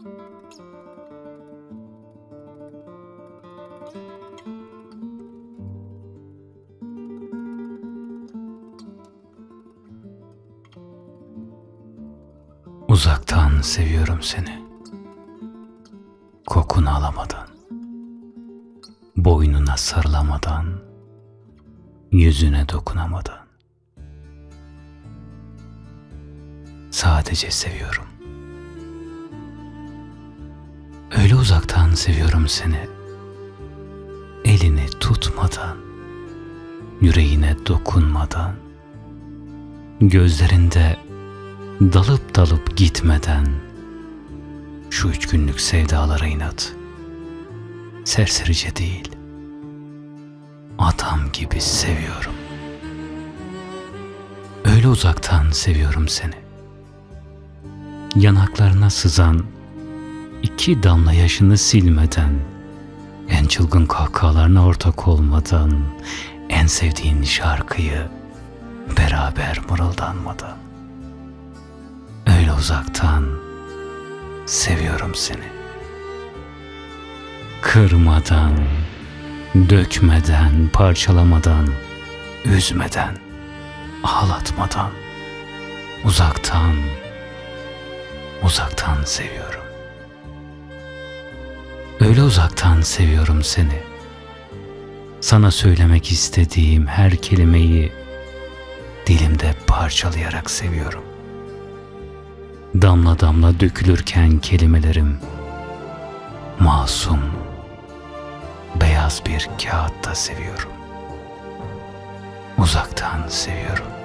Uzaktan seviyorum seni, kokunu alamadan, boynuna sarılamadan, yüzüne dokunamadan. Sadece seviyorum. Öyle uzaktan seviyorum seni, elini tutmadan, yüreğine dokunmadan, gözlerinde dalıp dalıp gitmeden, şu 3 günlük sevdalara inat, serserice değil, adam gibi seviyorum. Öyle uzaktan seviyorum seni, yanaklarına sızan 2 damla yaşını silmeden, en çılgın kahkahalarına ortak olmadan, en sevdiğin şarkıyı beraber mırıldanmadan. Öyle uzaktan seviyorum seni. Kırmadan, dökmeden, parçalamadan, üzmeden, ağlatmadan, uzaktan, uzaktan seviyorum. Öyle uzaktan seviyorum seni. Sana söylemek istediğim her kelimeyi dilimde parçalayarak seviyorum. Damla damla dökülürken kelimelerim, masum, beyaz bir kağıtta seviyorum. Uzaktan seviyorum.